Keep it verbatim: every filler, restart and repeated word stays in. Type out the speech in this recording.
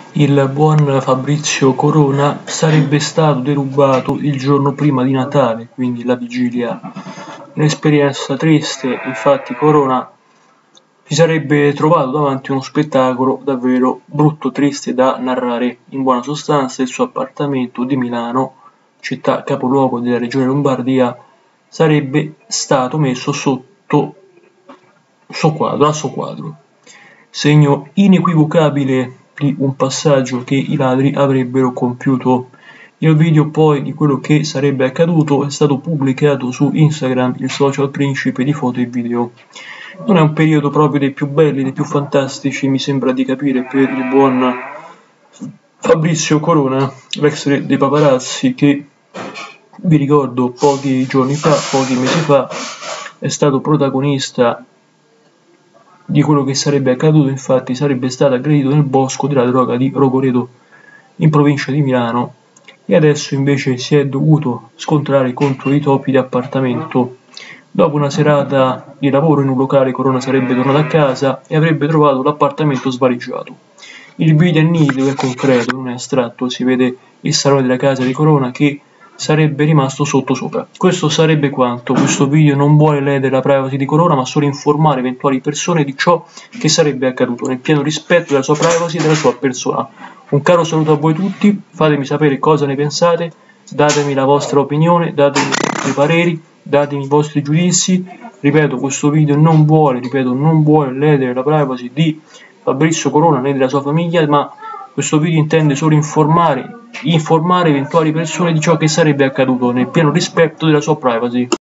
Il buon Fabrizio Corona sarebbe stato derubato il giorno prima di Natale, quindi la vigilia. Un'esperienza triste, infatti Corona si sarebbe trovato davanti a uno spettacolo davvero brutto, triste da narrare. In buona sostanza, il suo appartamento di Milano, città capoluogo della regione Lombardia, sarebbe stato messo sotto soqquadro, a soqquadro, segno inequivocabile di un passaggio che i ladri avrebbero compiuto. Il video poi di quello che sarebbe accaduto è stato pubblicato su Instagram, il social principe di foto e video. Non è un periodo proprio dei più belli, dei più fantastici, mi sembra di capire, per il buon Fabrizio Corona, l'ex re dei paparazzi, che vi ricordo pochi giorni fa, pochi mesi fa, è stato protagonista di quello che sarebbe accaduto. Infatti sarebbe stato aggredito nel bosco della droga di Rogoredo, in provincia di Milano, e adesso invece si è dovuto scontrare contro i topi di appartamento. Dopo una serata di lavoro in un locale, Corona sarebbe tornato a casa e avrebbe trovato l'appartamento svaligiato. Il video è nitido, è concreto, non è astratto, si vede il salone della casa di Corona che sarebbe rimasto sotto sopra. Questo sarebbe quanto. Questo video non vuole ledere la privacy di Corona, ma solo informare eventuali persone di ciò che sarebbe accaduto, nel pieno rispetto della sua privacy e della sua persona. Un caro saluto a voi tutti, fatemi sapere cosa ne pensate, datemi la vostra opinione, datemi i vostri pareri, datemi i vostri giudizi. Ripeto, questo video non vuole, ripeto, non vuole ledere la privacy di Fabrizio Corona né della sua famiglia, ma questo video intende solo informare, informare eventuali persone di ciò che sarebbe accaduto, nel pieno rispetto della sua privacy.